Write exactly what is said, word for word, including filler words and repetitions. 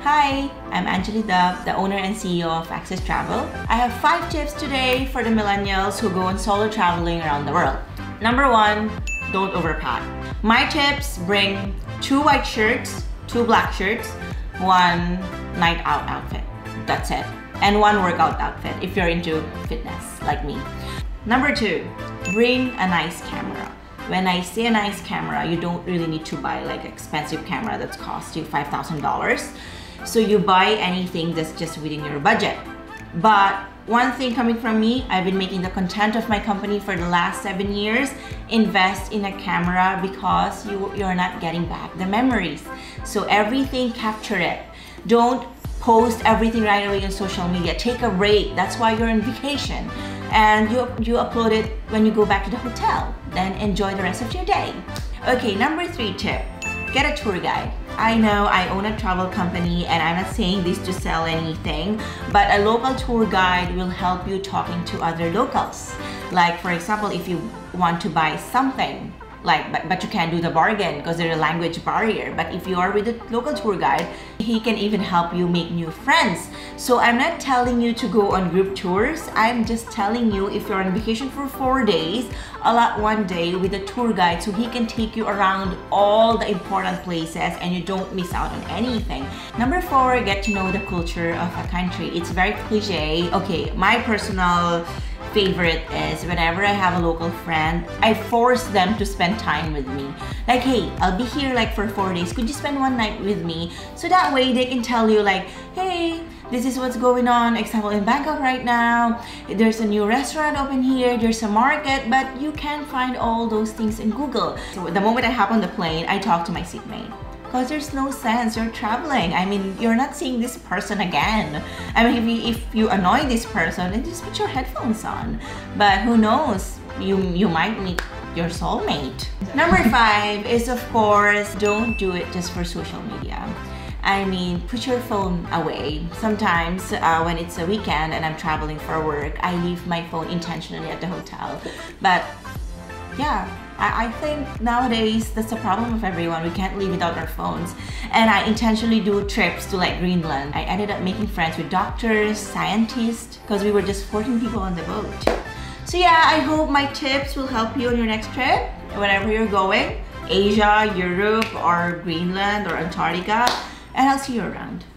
Hi, I'm Angely Dub, the owner and C E O of Access Travel. I have five tips today for the millennials who go on solo traveling around the world. Number one, don't overpack. My tips: bring two white shirts, two black shirts, one night out outfit. That's it. And one workout outfit if you're into fitness like me. Number two, bring a nice camera. When I say a nice camera, you don't really need to buy like expensive camera that's cost you five thousand dollars. So you buy anything that's just within your budget. But one thing coming from me, I've been making the content of my company for the last seven years. Invest in a camera because you, you're not getting back the memories. So everything, capture it. Don't post everything right away on social media. Take a break. That's why you're on vacation. And you, you upload it when you go back to the hotel. Then enjoy the rest of your day. Okay, number three tip. Get a tour guide. I know I own a travel company and I'm not saying this to sell anything, but a local tour guide will help you talking to other locals. Like for example, if you want to buy something, like but, but you can't do the bargain because there's a language barrier. But if you are with a local tour guide, he can even help you make new friends. So I'm not telling you to go on group tours. I'm just telling you, if you're on vacation for four days, allot one day with a tour guide so he can take you around all the important places and you don't miss out on anything. Number four, get to know the culture of a country. It's very cliche. Okay, my personal favorite is whenever I have a local friend, I force them to spend time with me. Like, hey, I'll be here like for four days. Could you spend one night with me? So that way they can tell you like, hey, this is what's going on. Example, in Bangkok right now, there's a new restaurant open here, there's a market, but you can't find all those things in Google. So the moment I hop on the plane, I talk to my seatmate. Because there's no sense, you're traveling. I mean, you're not seeing this person again. I mean, if you, if you annoy this person, then just put your headphones on. But who knows, you, you might meet your soulmate. Number five is, of course, don't do it just for social media. I mean, put your phone away. Sometimes uh, when it's a weekend and I'm traveling for work, I leave my phone intentionally at the hotel. But yeah, I, I think nowadays that's the problem of everyone. We can't live without our phones. And I intentionally do trips to like Greenland. I ended up making friends with doctors, scientists, because we were just fourteen people on the boat. So yeah, I hope my tips will help you on your next trip, wherever you're going, Asia, Europe, or Greenland, or Antarctica. And I'll see you around.